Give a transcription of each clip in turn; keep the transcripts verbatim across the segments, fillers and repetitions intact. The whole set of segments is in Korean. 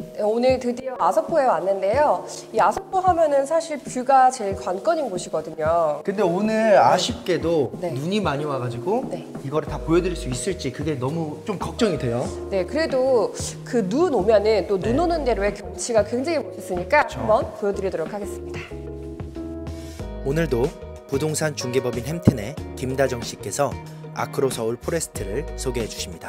네, 오늘 드디어 아석포에 왔는데요. 이 아석포 하면은 사실 뷰가 제일 관건인 곳이거든요. 근데 오늘 아쉽게도 네. 눈이 많이 와가지고 네. 이거를 다 보여드릴 수 있을지 그게 너무 좀 걱정이 돼요. 네, 그래도 그 눈 오면은 또 눈 네. 오는 대로의 경치가 굉장히 멋있으니까 그쵸. 한번 보여드리도록 하겠습니다. 오늘도 부동산 중개법인 햄튼의 김다정 씨께서 아크로 서울 포레스트를 소개해 주십니다.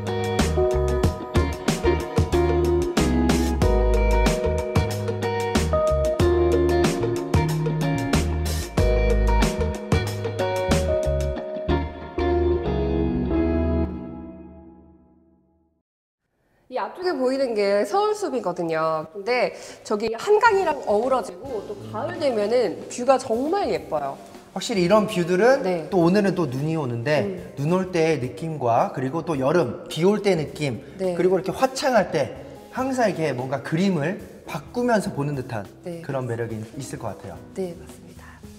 이 앞쪽에 보이는 게 서울숲이거든요. 근데 저기 한강이랑 어우러지고 또 가을 되면은 뷰가 정말 예뻐요. 확실히 이런 뷰들은 네. 또 오늘은 또 눈이 오는데 음. 눈 올 때의 느낌과 그리고 또 여름 비 올 때 느낌 네. 그리고 이렇게 화창할 때 항상 이렇게 뭔가 그림을 바꾸면서 보는 듯한 네. 그런 매력이 있을 것 같아요. 네, 맞습니다.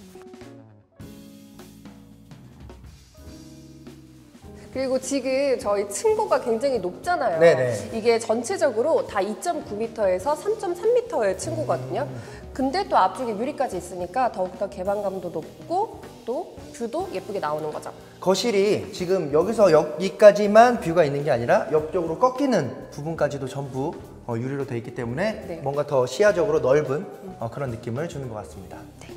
그리고 지금 저희 층고가 굉장히 높잖아요. 네네. 이게 전체적으로 다 이 점 구 미터에서 삼 점 삼 미터의 층고거든요. 근데 또 앞쪽에 유리까지 있으니까 더욱더 개방감도 높고 또 뷰도 예쁘게 나오는 거죠. 거실이 지금 여기서 여기까지만 뷰가 있는 게 아니라 옆쪽으로 꺾이는 부분까지도 전부 어, 유리로 되어 있기 때문에 네. 뭔가 더 시야적으로 넓은 어, 그런 느낌을 주는 것 같습니다. 네.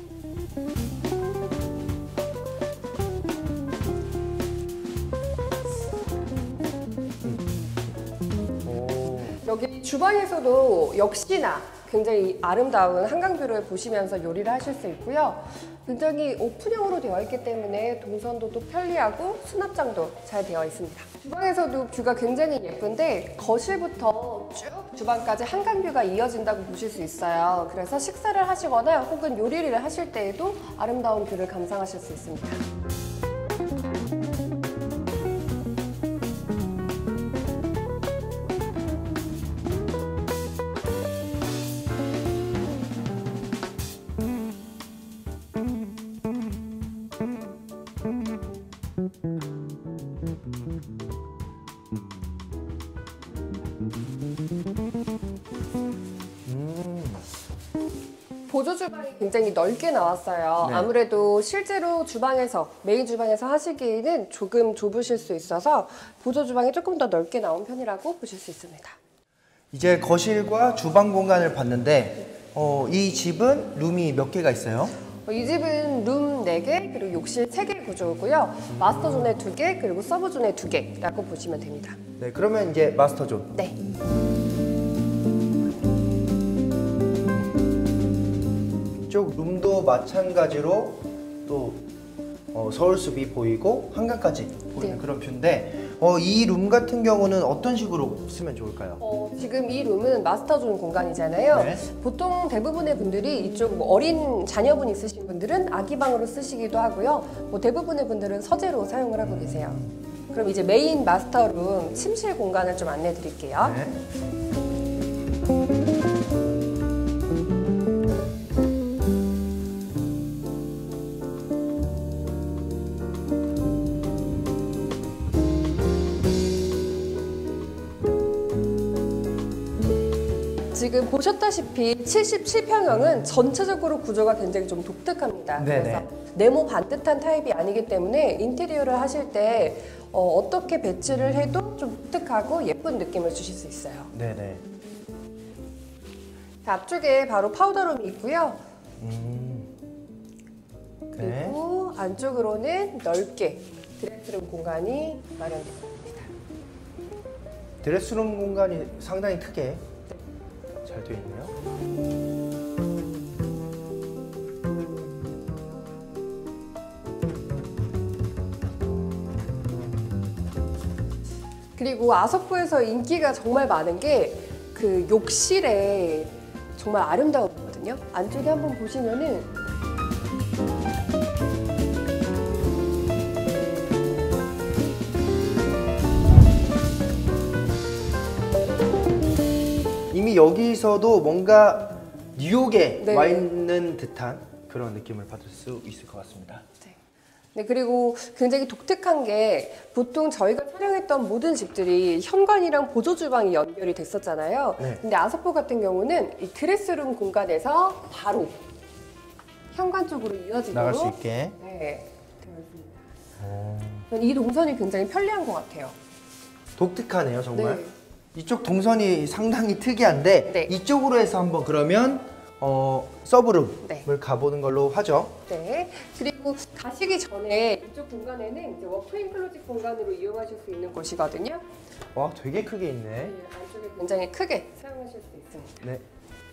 여기 주방에서도 역시나 굉장히 아름다운 한강뷰를 보시면서 요리를 하실 수 있고요. 굉장히 오픈형으로 되어 있기 때문에 동선도 또 편리하고 수납장도 잘 되어 있습니다. 주방에서도 뷰가 굉장히 예쁜데 거실부터 쭉 주방까지 한강뷰가 이어진다고 보실 수 있어요. 그래서 식사를 하시거나 혹은 요리를 하실 때에도 아름다운 뷰를 감상하실 수 있습니다. 보조 주방이 굉장히 넓게 나왔어요. 네. 아무래도 실제로 주방에서, 메인 주방에서 하시기에는 조금 좁으실 수 있어서 보조 주방이 조금 더 넓게 나온 편이라고 보실 수 있습니다. 이제 거실과 주방 공간을 봤는데 어, 이 집은 룸이 몇 개가 있어요? 이 집은 룸 네 개, 그리고 욕실 세 개 구조고요. 마스터존에 두 개, 그리고 서브존에 두 개라고 보시면 됩니다. 네, 그러면 이제 마스터존. 네. 이쪽 룸도 마찬가지로 또 어, 서울숲이 보이고 한강까지 보이는 네. 그런 뷰인데 어, 이 룸 같은 경우는 어떤 식으로 쓰면 좋을까요? 어, 지금 이 룸은 마스터존 공간이잖아요. 네. 보통 대부분의 분들이 이쪽 뭐 어린 자녀분 있으신 분들은 아기 방으로 쓰시기도 하고요. 뭐 대부분의 분들은 서재로 사용을 하고 계세요. 그럼 이제 메인 마스터룸 침실 공간을 좀 안내 드릴게요. 네. 지금 보셨다시피 칠십칠 평형은 전체적으로 구조가 굉장히 좀 독특합니다. 네네. 그래서 네모 반듯한 타입이 아니기 때문에 인테리어를 하실 때 어, 어떻게 배치를 해도 좀 독특하고 예쁜 느낌을 주실 수 있어요. 네네. 자, 앞쪽에 바로 파우더룸이 있고요. 음. 네. 그리고 안쪽으로는 넓게 드레스룸 공간이 마련되어 있습니다. 드레스룸 공간이 상당히 크게 잘 되어 있네요. 그리고 아석부에서 인기가 정말 많은 게 그 욕실에 정말 아름다웠거든요. 안쪽에 한번 보시면은 이미 여기서도 뭔가 뉴욕에 네. 와 있는 듯한 그런 느낌을 받을 수 있을 것 같습니다. 네. 네, 그리고 굉장히 독특한 게 보통 저희가 촬영했던 모든 집들이 현관이랑 보조 주방이 연결이 됐었잖아요. 네. 근데 아서포 같은 경우는 이 드레스룸 공간에서 바로 현관 쪽으로 이어지도록 나갈 수 있게. 네, 되어 있습니다. 어, 저는 이 동선이 굉장히 편리한 것 같아요. 독특하네요, 정말. 네. 이쪽 동선이 상당히 특이한데 네. 이쪽으로 해서 한번 그러면 어, 서브룸을 네. 가보는 걸로 하죠. 네. 그리고 가시기 전에 이쪽 공간에는 이제 워크인 클로짓 공간으로 이용하실 수 있는 곳이거든요. 와, 되게 크게 있네. 네, 안쪽에 굉장히 크게 사용하실 수 있습니다. 네.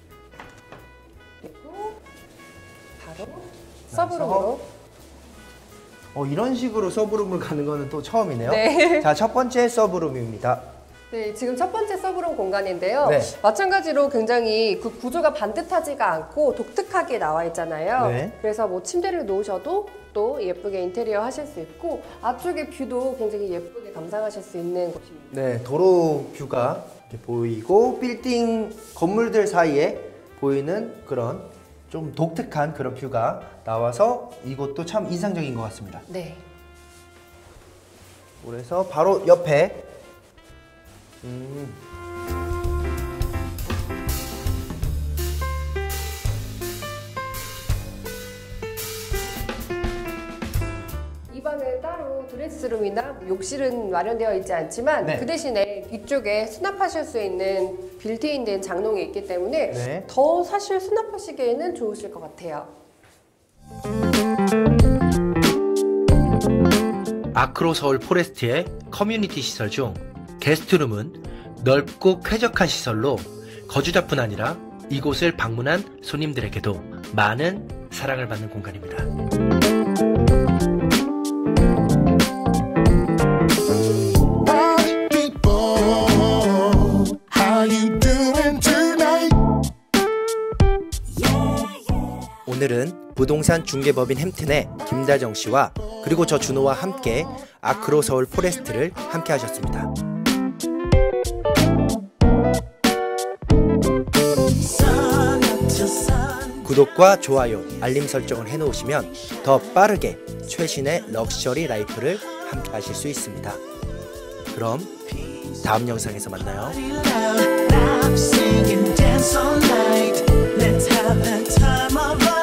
그리고 바로 서브룸으로. 어, 이런 식으로 서브룸을 가는 거는 또 처음이네요. 네. 자, 첫 번째 서브룸입니다. 네, 지금 첫 번째 서브룸 공간인데요. 네. 마찬가지로 굉장히 그 구조가 반듯하지가 않고 독특하게 나와 있잖아요. 네. 그래서 뭐 침대를 놓으셔도 또 예쁘게 인테리어 하실 수 있고 앞쪽의 뷰도 굉장히 예쁘게 감상하실 수 있는 곳입니다. 네, 도로 뷰가 이렇게 보이고 빌딩 건물들 사이에 보이는 그런 좀 독특한 그런 뷰가 나와서 이곳도 참 인상적인 것 같습니다. 네. 그래서 바로 옆에 음. 이 방은 따로 드레스룸이나 욕실은 마련되어 있지 않지만 네. 그 대신에 뒤쪽에 수납하실 수 있는 빌트인된 장롱이 있기 때문에 네. 더 사실 수납하시기에는 좋으실 것 같아요. 아크로 서울 포레스트의 커뮤니티 시설 중 게스트룸은 넓고 쾌적한 시설로 거주자뿐 아니라 이곳을 방문한 손님들에게도 많은 사랑을 받는 공간입니다. 오늘은 부동산 중개법인 햄튼의 김다정 씨와 그리고 저 준호와 함께 아크로 서울 포레스트를 함께 하셨습니다. 구독과 좋아요, 알림 설정을 해놓으시면 더 빠르게 최신의 럭셔리 라이프를 함께 하실 수 있습니다. 그럼 다음 영상에서 만나요. Sing and dance all night. Let's have the time of our